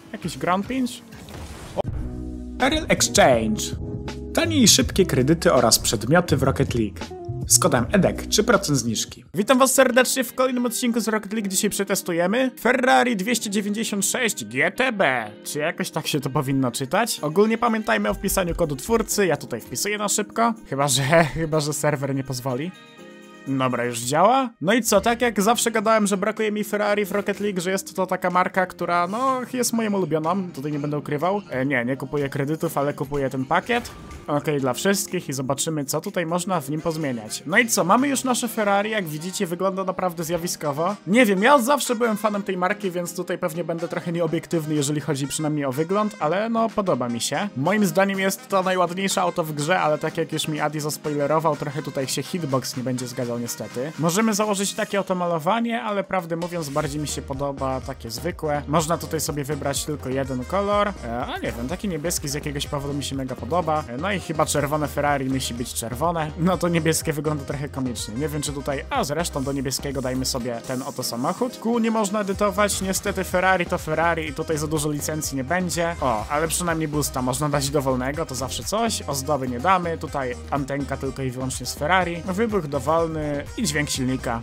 Jakiś ground pinch? Ariel Exchange. Tanie i szybkie kredyty oraz przedmioty w Rocket League. Z kodem EDEK 3% zniżki. Witam was serdecznie w kolejnym odcinku z Rocket League. Dzisiaj przetestujemy Ferrari 296 GTB. Czy jakoś tak się to powinno czytać? Ogólnie pamiętajmy o wpisaniu kodu twórcy. Ja tutaj wpisuję na szybko. Chyba że serwer nie pozwoli. Dobra, już działa. No i co, tak jak zawsze gadałem, że brakuje mi Ferrari w Rocket League, że jest to taka marka, która, no, jest moją ulubioną, tutaj nie będę ukrywał. Nie kupuję kredytów, ale kupuję ten pakiet. Okej, dla wszystkich i zobaczymy, co tutaj można w nim pozmieniać. No i co, mamy już nasze Ferrari, jak widzicie, wygląda naprawdę zjawiskowo. Nie wiem, ja zawsze byłem fanem tej marki, więc tutaj pewnie będę trochę nieobiektywny, jeżeli chodzi przynajmniej o wygląd, ale no, podoba mi się. Moim zdaniem jest to najładniejsze auto w grze, ale tak jak już mi Adi zaspoilerował, trochę tutaj się hitbox nie będzie zgadzał niestety. Możemy założyć takie oto malowanie, ale prawdę mówiąc bardziej mi się podoba takie zwykłe. Można tutaj sobie wybrać tylko jeden kolor, a nie wiem, taki niebieski z jakiegoś powodu mi się mega podoba. No i chyba czerwone Ferrari musi być czerwone. No to niebieskie wygląda trochę komicznie. Nie wiem czy tutaj, a zresztą do niebieskiego dajmy sobie ten oto samochód. Kół nie można edytować, niestety Ferrari to Ferrari i tutaj za dużo licencji nie będzie. O, ale przynajmniej boosta można dać dowolnego, to zawsze coś. Ozdoby nie damy, tutaj antenka tylko i wyłącznie z Ferrari. Wybuch dowolny i dźwięk silnika.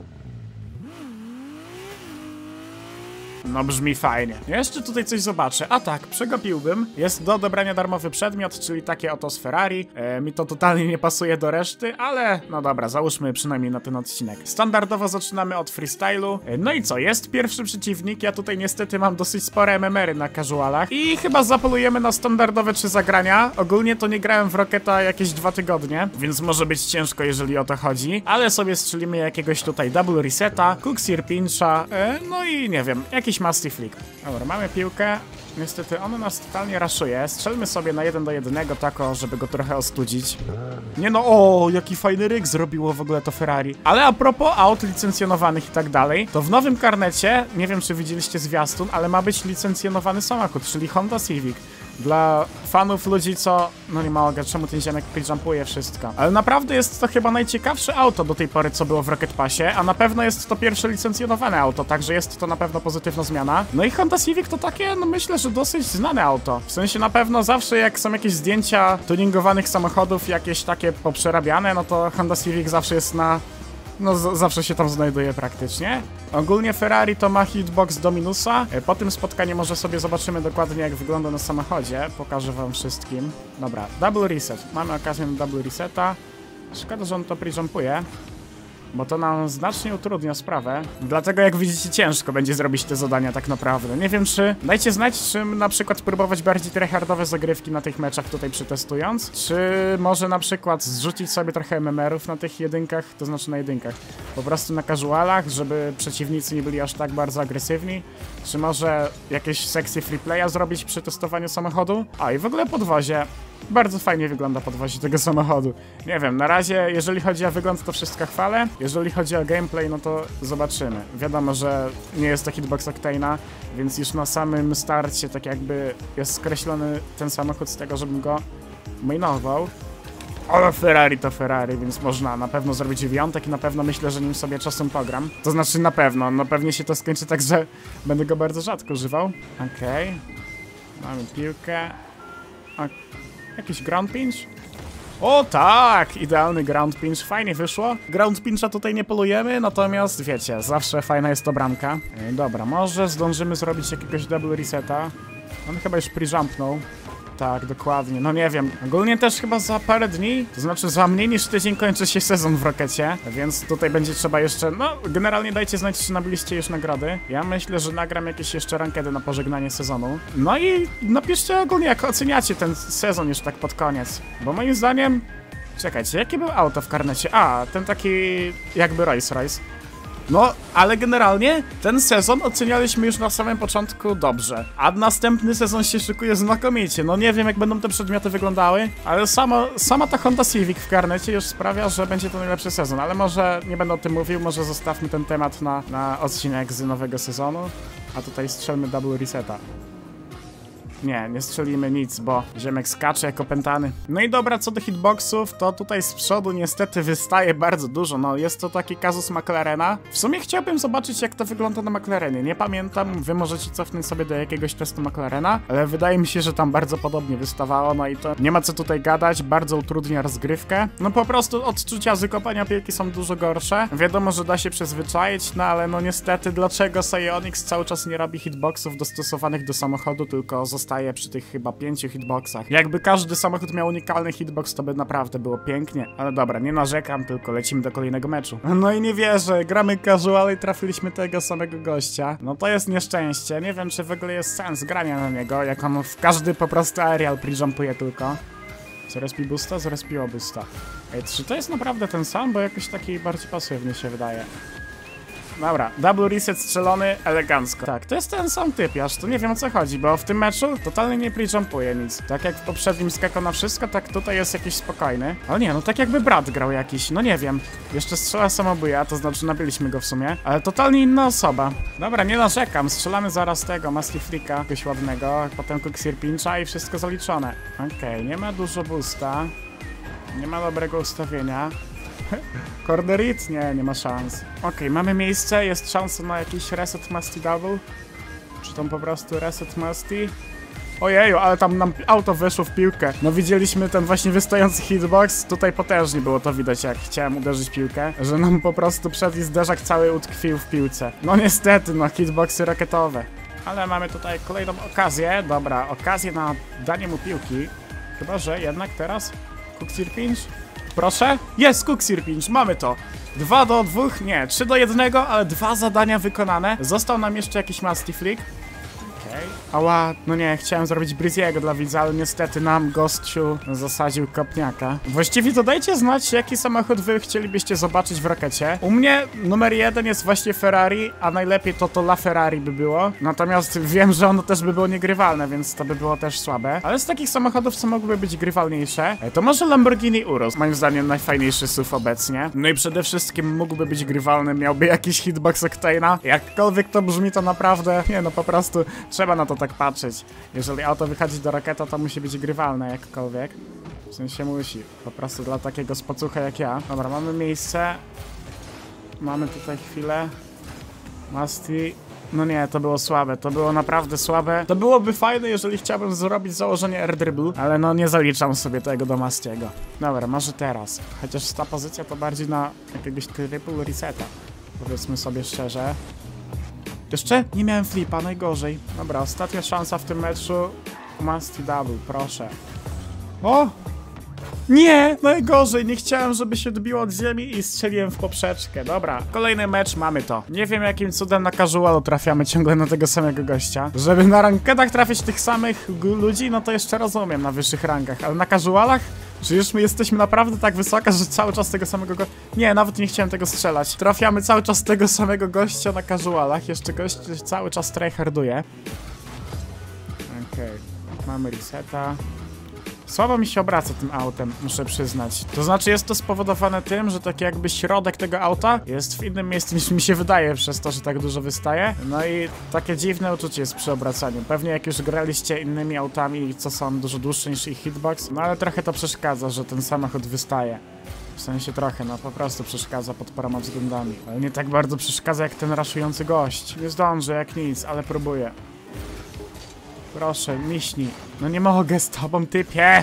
No brzmi fajnie. Jeszcze tutaj coś zobaczę. A tak, przegapiłbym. Jest do odebrania darmowy przedmiot, czyli takie oto z Ferrari. Mi to totalnie nie pasuje do reszty, ale no dobra, załóżmy przynajmniej na ten odcinek. Standardowo zaczynamy od freestylu. No i co? Jest pierwszy przeciwnik. Ja tutaj niestety mam dosyć spore MMR-y na casualach. I chyba zapolujemy na standardowe 3 zagrania. Ogólnie to nie grałem w Rocketa jakieś 2 tygodnie, więc może być ciężko, jeżeli o to chodzi. Ale sobie strzelimy jakiegoś tutaj double reseta, Cooksir pincha, no i nie wiem, jakiś Masty Flick. Dobra, mamy piłkę. Niestety on nas totalnie raszuje. Strzelmy sobie na 1-do-1 tako, żeby go trochę ostudzić. Nie no, o, jaki fajny ryk zrobiło w ogóle to Ferrari. Ale a propos aut licencjonowanych i tak dalej, to w nowym karnecie, nie wiem czy widzieliście zwiastun, ale ma być licencjonowany samochód, czyli Honda Civic. Dla fanów ludzi, co... No nie mogę, czemu ten ziomek jumpuje wszystko. Ale naprawdę jest to chyba najciekawsze auto do tej pory, co było w Rocket Passie, a na pewno jest to pierwsze licencjonowane auto, także jest to na pewno pozytywna zmiana. No i Honda Civic to takie, no myślę, że dosyć znane auto. W sensie na pewno zawsze jak są jakieś zdjęcia tuningowanych samochodów, jakieś takie poprzerabiane, no to Honda Civic zawsze jest na... No zawsze się tam znajduje praktycznie. Ogólnie Ferrari to ma hitbox do minusa. Po tym spotkaniu może sobie zobaczymy dokładnie jak wygląda na samochodzie. Pokażę wam wszystkim. Dobra, double reset. Mamy okazję na double reseta. Szkoda, że on to pre-jumpuje, bo to nam znacznie utrudnia sprawę. Dlatego jak widzicie ciężko będzie zrobić te zadania tak naprawdę. Nie wiem czy... Dajcie znać, czy na przykład spróbować bardziej tryhardowe zagrywki na tych meczach tutaj przetestując. Czy może na przykład zrzucić sobie trochę MMR-ów na tych jedynkach, to znaczy na jedynkach. Po prostu na casualach, żeby przeciwnicy nie byli aż tak bardzo agresywni. Czy może jakieś sexy free playa zrobić przy testowaniu samochodu? A i w ogóle podwozie. Bardzo fajnie wygląda podwozie tego samochodu. Nie wiem, na razie jeżeli chodzi o wygląd to wszystko chwalę. Jeżeli chodzi o gameplay, no to zobaczymy. Wiadomo, że nie jest to hitbox Octane'a, więc już na samym starcie tak jakby jest skreślony ten samochód z tego, żebym go mainował. Ale Ferrari to Ferrari, więc można na pewno zrobić wyjątek i na pewno myślę, że nim sobie czasem pogram. To znaczy na pewno, no pewnie się to skończy tak, że będę go bardzo rzadko używał. Okej. Mamy piłkę. Jakiś ground pinch? O tak! Idealny ground pinch, fajnie wyszło. Ground pincha tutaj nie polujemy, natomiast wiecie, zawsze fajna jest to bramka. Dobra, może zdążymy zrobić jakiegoś double reseta. On chyba już pre-jumpnął. Tak, dokładnie, no nie wiem. Ogólnie też chyba za parę dni, to znaczy za mniej niż tydzień kończy się sezon w Rockecie, więc tutaj będzie trzeba jeszcze, no generalnie dajcie znać, czy nabyliście już nagrody. Ja myślę, że nagram jakieś jeszcze rankedy na pożegnanie sezonu. No i napiszcie ogólnie, jak oceniacie ten sezon już tak pod koniec, bo moim zdaniem... Czekajcie, jakie było auto w karnecie? A, ten taki jakby Rolls-Royce. No, ale generalnie ten sezon ocenialiśmy już na samym początku dobrze, a następny sezon się szykuje znakomicie. No nie wiem jak będą te przedmioty wyglądały, ale sama ta Honda Civic w karnecie już sprawia, że będzie to najlepszy sezon, ale może nie będę o tym mówił, może zostawmy ten temat na odcinek z nowego sezonu, a tutaj strzelmy double reseta. Nie strzelimy nic, bo ziemek skacze jak opętany. No i dobra, co do hitboxów, to tutaj z przodu niestety wystaje bardzo dużo. No jest to taki kazus McLarena. W sumie chciałbym zobaczyć, jak to wygląda na McLarenie. Nie pamiętam, wy możecie cofnąć sobie do jakiegoś testu McLarena, ale wydaje mi się, że tam bardzo podobnie wystawało, no i to nie ma co tutaj gadać, bardzo utrudnia rozgrywkę. No po prostu odczucia z wykopania piłki są dużo gorsze. Wiadomo, że da się przyzwyczaić, no ale no niestety, dlaczego Psyonix cały czas nie robi hitboxów dostosowanych do samochodu, tylko zostaje przy tych chyba 5 hitboxach. Jakby każdy samochód miał unikalny hitbox, to by naprawdę było pięknie. Ale dobra, nie narzekam, tylko lecimy do kolejnego meczu. No i nie wierzę, gramy casual i trafiliśmy tego samego gościa. No to jest nieszczęście, nie wiem, czy w ogóle jest sens grania na niego, jak on w każdy po prostu aerial pre-jumpuje tylko. Zrespi boosta? Zrespiło boosta. Ej, czy to jest naprawdę ten sam? Bo jakoś taki bardziej pasywny się wydaje. Dobra, double reset strzelony elegancko. Tak, to jest ten sam typ, aż tu nie wiem, o co chodzi, bo w tym meczu totalnie nie pre-jumpuje nic. Tak jak w poprzednim skakał na wszystko, tak tutaj jest jakiś spokojny. Ale nie, no tak jakby brat grał jakiś, no nie wiem. Jeszcze strzela samobuja, to znaczy nabiliśmy go w sumie, ale totalnie inna osoba. Dobra, nie narzekam, strzelamy zaraz tego Musty Freaka, jakiegoś ładnego, potem Quicksir Pincha i wszystko zaliczone. Okej, nie ma dużo boosta, nie ma dobrego ustawienia. Cornerit? Nie ma szans. Okej, mamy miejsce, jest szansa na jakiś reset Musty double. Czy tam po prostu reset Musty? Ojeju, ale tam nam auto weszło w piłkę. No widzieliśmy ten właśnie wystający hitbox, tutaj potężnie było to widać, jak chciałem uderzyć piłkę, że nam po prostu przedni zderzak cały utkwił w piłce. No niestety, no hitboxy rakietowe. Ale mamy tutaj kolejną okazję, dobra, okazję na danie mu piłki. Chyba, że jednak teraz Quicksir Pinch? Proszę? Jest Quicksir Pinch, mamy to. 2 do 2, nie, 3 do 1, ale 2 zadania wykonane. Został nam jeszcze jakiś Musty Freak. Okej. Ała, no nie, chciałem zrobić Briziego dla widza, ale niestety nam gościu zasadził kopniaka. Właściwie to dajcie znać, jaki samochód wy chcielibyście zobaczyć w Rokecie. U mnie numer 1 jest właśnie Ferrari, a najlepiej to LaFerrari by było. Natomiast wiem, że ono też by było niegrywalne, więc to by było też słabe. Ale z takich samochodów, co mogłyby być grywalniejsze, to może Lamborghini Urus. Moim zdaniem najfajniejszy SUV obecnie. No i przede wszystkim mógłby być grywalny, miałby jakiś hitbox Octane'a. Jakkolwiek to brzmi, to naprawdę, nie no, po prostu trzeba na to tak patrzeć. Jeżeli auto wychodzi do Roketa, to musi być grywalne jakkolwiek. W sensie musi. Po prostu dla takiego spocucha jak ja. Dobra, mamy miejsce. Mamy tutaj chwilę. Musty. No nie, to było słabe. To było naprawdę słabe. To byłoby fajne, jeżeli chciałbym zrobić założenie air dribble, ale no nie zaliczam sobie tego do Mustiego. Dobra, może teraz. Chociaż ta pozycja to bardziej na jakiegoś triple reseta. Powiedzmy sobie szczerze. Jeszcze? Nie miałem flipa, najgorzej. Dobra, ostatnia szansa w tym meczu. Musty double, proszę. O! Nie! Najgorzej! Nie chciałem, żeby się odbiło od ziemi i strzeliłem w poprzeczkę. Dobra, kolejny mecz, mamy to. Nie wiem, jakim cudem na casualu trafiamy ciągle na tego samego gościa. Żeby na rankedach trafić tych samych ludzi, no to jeszcze rozumiem na wyższych rangach, ale na casualach? Czy już my jesteśmy naprawdę tak wysoko, że cały czas tego samego Nie, nawet nie chciałem tego strzelać. Trafiamy cały czas tego samego gościa na casualach. Jeszcze gość cały czas tryharduje. Okej, mamy reseta. Słabo mi się obraca tym autem, muszę przyznać. To znaczy jest to spowodowane tym, że tak jakby środek tego auta jest w innym miejscu niż mi się wydaje przez to, że tak dużo wystaje. No i takie dziwne uczucie jest przy obracaniu. Pewnie jak już graliście innymi autami, co są dużo dłuższe niż ich hitbox, no ale trochę to przeszkadza, że ten samochód wystaje. W sensie trochę, no po prostu przeszkadza pod paroma względami. Ale nie tak bardzo przeszkadza jak ten raszujący gość. Nie zdążę jak nic, ale próbuję. Proszę, miśnij. No nie mogę z tobą, typie!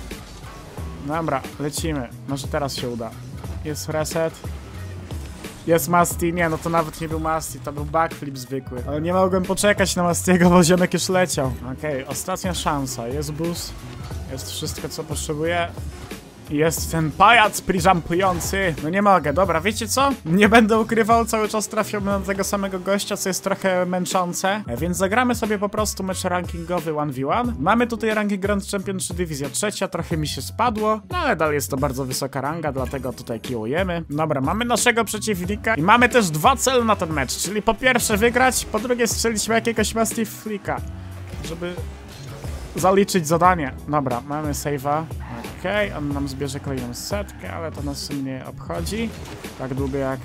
Dobra, lecimy. Może teraz się uda. Jest reset. Jest Musty. Nie, no to nawet nie był Musty, to był backflip zwykły. Ale nie mogłem poczekać na Mustiego, bo ziomek już leciał. Okej, ostatnia szansa. Jest boost. Jest wszystko, co potrzebuję. Jest ten pajac pre-jumpujący. No nie mogę, dobra, wiecie co? Nie będę ukrywał, cały czas trafiam na tego samego gościa, co jest trochę męczące. Więc zagramy sobie po prostu mecz rankingowy 1v1. Mamy tutaj ranking Grand Champion 3 Dywizja Trzecia, trochę mi się spadło, no ale dalej jest to bardzo wysoka ranga, dlatego tutaj kiłujemy. Dobra, mamy naszego przeciwnika i mamy też 2 cele na ten mecz, czyli po pierwsze wygrać, po drugie strzelić jakiegoś Musty Freaka, żeby zaliczyć zadanie. Dobra, mamy save'a. Okej, on nam zbierze kolejną setkę, ale to nas nie obchodzi. Tak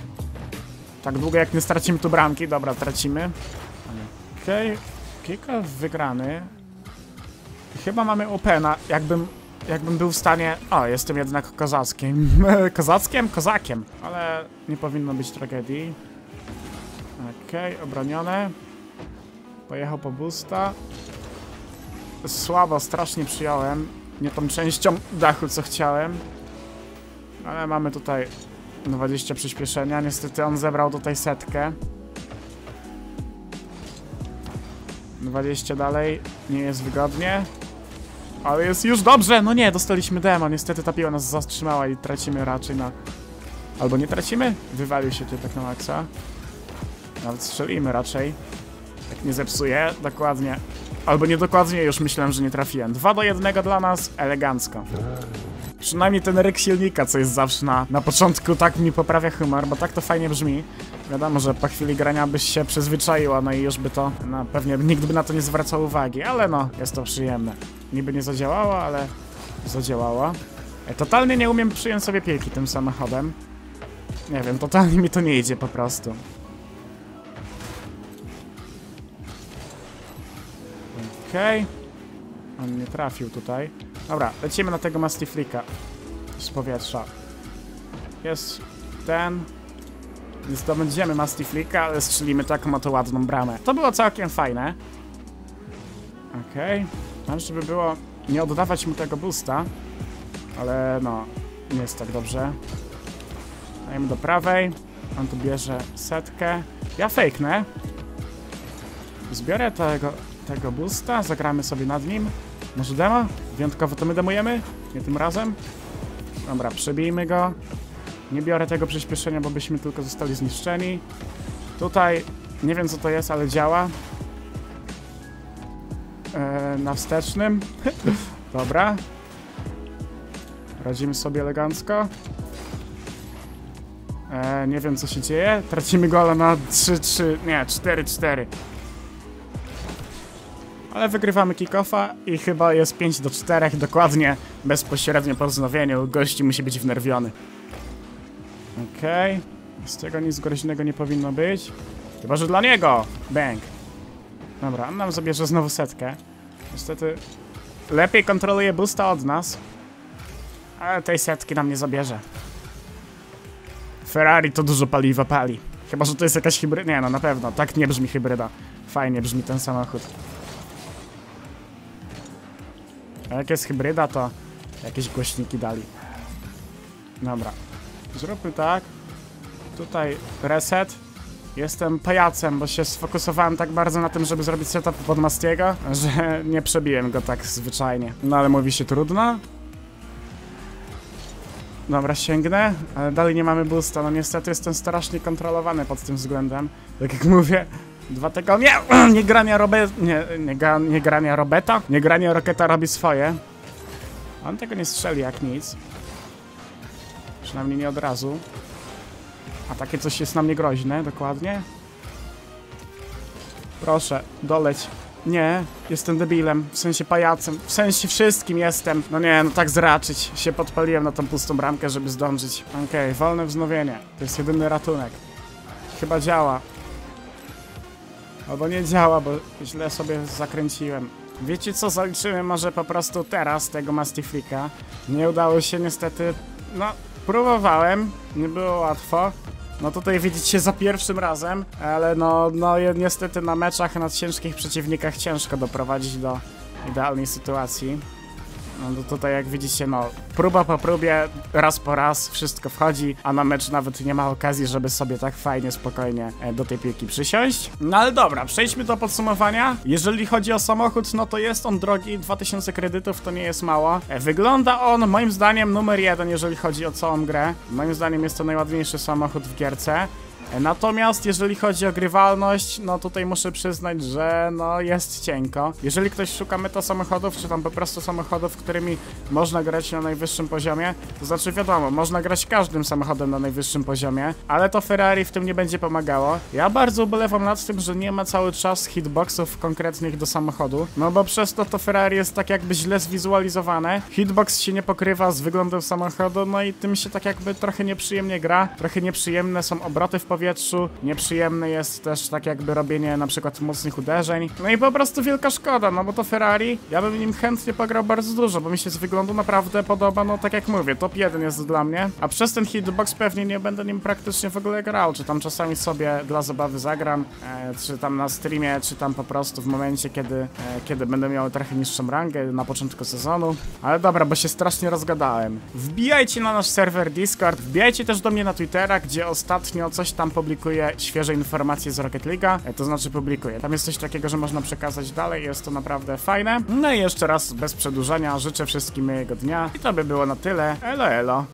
długo jak nie stracimy tu bramki. Dobra, tracimy. Okej, kilka wygrany. Chyba mamy opena, jakbym był w stanie... O, jestem jednak kozackiem. Kozackiem? Kozakiem. Ale nie powinno być tragedii. Okej, obronione. Pojechał po boosta. Słabo, strasznie przyjąłem. Nie tą częścią dachu, co chciałem. Ale mamy tutaj 20 przyspieszenia. Niestety on zebrał tutaj 100. 20 dalej. Nie jest wygodnie. Ale jest już dobrze! No nie, dostaliśmy demo. Niestety ta piła nas zatrzymała i tracimy raczej na... Albo nie tracimy? Wywalił się typek na maksa. Nawet strzelimy raczej. Jak nie zepsuje, dokładnie. Albo niedokładnie, już myślałem, że nie trafiłem. 2-1 dla nas, elegancko. Przynajmniej ten ryk silnika, co jest zawsze na początku, tak mi poprawia humor, bo tak to fajnie brzmi. Wiadomo, że po chwili grania byś się przyzwyczaiła, no i już by to, no pewnie nikt by na to nie zwracał uwagi, ale no, jest to przyjemne. Niby nie zadziałało, ale zadziałało. Totalnie nie umiem przyjąć sobie piłki tym samochodem. Nie wiem, totalnie mi to nie idzie po prostu. Okej. On nie trafił tutaj. Dobra, lecimy na tego Mastiflika z powietrza. Jest ten. Nie zdobędziemy Mastiflika, ale strzelimy taką oto ładną bramę. To było całkiem fajne. Okej. Mam, żeby było nie oddawać mu tego boosta. Ale no, nie jest tak dobrze. Dajemy do prawej. On tu bierze 100. Ja fejknę. Zbiorę tego boosta, zagramy sobie nad nim. Może demo? Wyjątkowo to my demujemy? Nie tym razem? Dobra, przebijmy go. Nie biorę tego przyspieszenia, bo byśmy tylko zostali zniszczeni. Tutaj nie wiem co to jest, ale działa. Na wstecznym. Dobra. Radzimy sobie elegancko. Nie wiem co się dzieje. Tracimy gola na 3-3, nie, 4-4. Ale wygrywamy kick-offa i chyba jest 5-4, dokładnie, bezpośrednio po wznowieniu. Gości musi być wnerwiony. Okej. Z tego nic groźnego nie powinno być. Chyba, że dla niego! Bang. Dobra, on nam zabierze znowu 100. Niestety lepiej kontroluje boosta od nas. Ale tej 100 nam nie zabierze. Ferrari to dużo paliwa pali. Chyba, że to jest jakaś hybryda. Nie, no na pewno. Tak nie brzmi hybryda. Fajnie brzmi ten samochód. A jak jest hybryda, to jakieś głośniki dali. Dobra. Zróbmy tak. Tutaj reset. Jestem pajacem, bo się sfokusowałem tak bardzo na tym, żeby zrobić setup pod Mastiego, że nie przebiłem go tak zwyczajnie. No ale mówi się trudno. Dobra, sięgnę, ale dalej nie mamy boosta. No niestety jestem strasznie kontrolowany pod tym względem. Tak jak mówię, 2 tygodnie. Nie grania Robeta. Nie grania Roketa robi swoje. On tego nie strzeli jak nic. Przynajmniej nie od razu. A takie coś jest na mnie groźne, dokładnie. Proszę, doleć. Nie, jestem debilem, w sensie pajacem, w sensie wszystkim jestem. No nie, no tak zraczyć. Się podpaliłem na tą pustą bramkę, żeby zdążyć. Okej, wolne wznowienie. To jest jedyny ratunek. Chyba działa. Albo nie działa, bo źle sobie zakręciłem. Wiecie co, zaliczymy może po prostu teraz tego Mastiflika. Nie udało się niestety, no próbowałem, nie było łatwo. No tutaj widzicie za pierwszym razem, ale no niestety na meczach na ciężkich przeciwnikach ciężko doprowadzić do idealnej sytuacji. No to tutaj jak widzicie, no próba po próbie, raz po raz wszystko wchodzi, a na mecz nawet nie ma okazji, żeby sobie tak fajnie, spokojnie do tej piłki przysiąść. No ale dobra, przejdźmy do podsumowania. Jeżeli chodzi o samochód, no to jest on drogi, 2000 kredytów to nie jest mało. Wygląda on moim zdaniem numer 1, jeżeli chodzi o całą grę. Moim zdaniem jest to najładniejszy samochód w gierce. Natomiast jeżeli chodzi o grywalność, no tutaj muszę przyznać, że no jest cienko. Jeżeli ktoś szuka meta samochodów, czy tam po prostu samochodów, którymi można grać na najwyższym poziomie, to znaczy wiadomo, można grać każdym samochodem na najwyższym poziomie, ale to Ferrari w tym nie będzie pomagało. Ja bardzo ubolewam nad tym, że nie ma cały czas hitboxów konkretnych do samochodu, no bo przez to Ferrari jest tak jakby źle zwizualizowane. Hitbox się nie pokrywa z wyglądem samochodu, no i tym się tak jakby trochę nieprzyjemnie gra, trochę nieprzyjemne są obroty w powietrzu. powietrzu, nieprzyjemne jest też tak jakby robienie na przykład mocnych uderzeń. No i po prostu wielka szkoda, no bo to Ferrari, ja bym nim chętnie pograł bardzo dużo, bo mi się z wyglądu naprawdę podoba, no tak jak mówię, top 1 jest dla mnie, a przez ten hitbox pewnie nie będę nim praktycznie w ogóle grał, czy tam czasami sobie dla zabawy zagram, czy tam na streamie, czy tam po prostu w momencie, kiedy będę miał trochę niższą rangę na początku sezonu. Ale dobra, bo się strasznie rozgadałem. Wbijajcie na nasz serwer Discord, wbijajcie też do mnie na Twittera, gdzie ostatnio coś tam publikuję, świeże informacje z Rocket League'a, to znaczy publikuję. Tam jest coś takiego, że można przekazać dalej, jest to naprawdę fajne. No i jeszcze raz, bez przedłużania, życzę wszystkim miłego dnia i to by było na tyle. Elo, elo.